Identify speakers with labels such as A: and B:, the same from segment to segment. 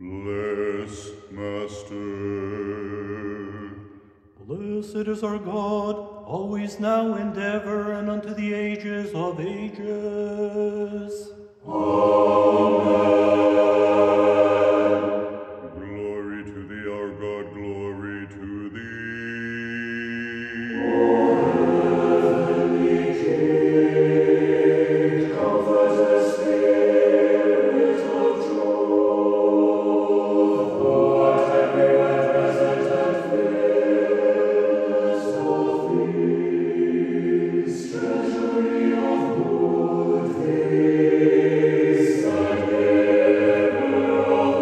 A: Bless, Master.
B: Blessed is our God, always, now, and ever, and unto the ages of ages.
A: Amen. Glory to thee, our God, glory to thee.
C: Heavenly King, comfort the spirit of truth, Lord, everywhere present and fills all things, treasury of good things, and giver of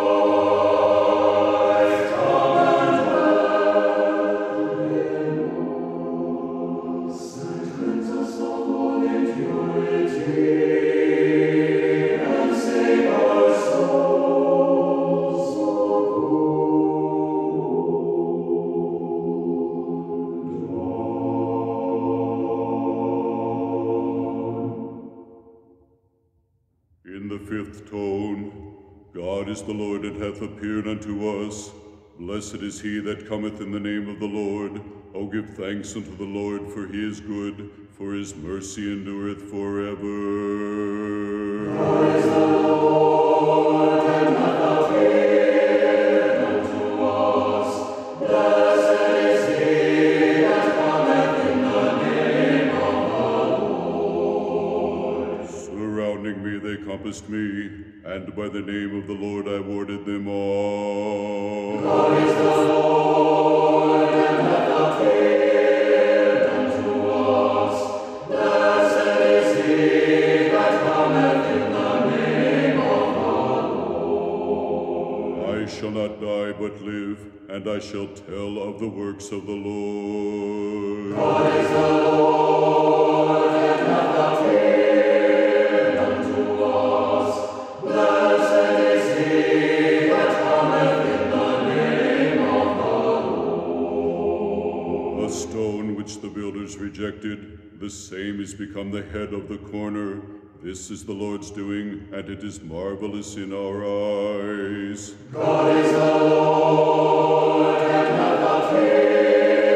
C: life, come and dwell in us, and cleanse us of all impurity, and save our souls, O good one.
A: In the fifth tone, God is the Lord and hath appeared unto us. Blessed is he that cometh in the name of the Lord. O give thanks unto the Lord, for he is good, for his mercy endureth forever.
C: God is the Lord, and hath appeared unto us. Blessed is he that cometh in the name of the Lord.
A: Surrounding me they compassed me, and by the name of the Lord I warded them all.
C: God is the Lord, and hath appeared unto us. Blessed is he that cometh in the name of the Lord.
A: I shall not die but live, and I shall tell of the works of the Lord.
C: God is the Lord, and hath appeared unto us. Blessed is he that cometh in the name of the Lord.
A: A stone which the builders rejected, the same is become the head of the corner. This is the Lord's doing, and it is marvelous in our eyes.
C: God is the Lord, and hath appeared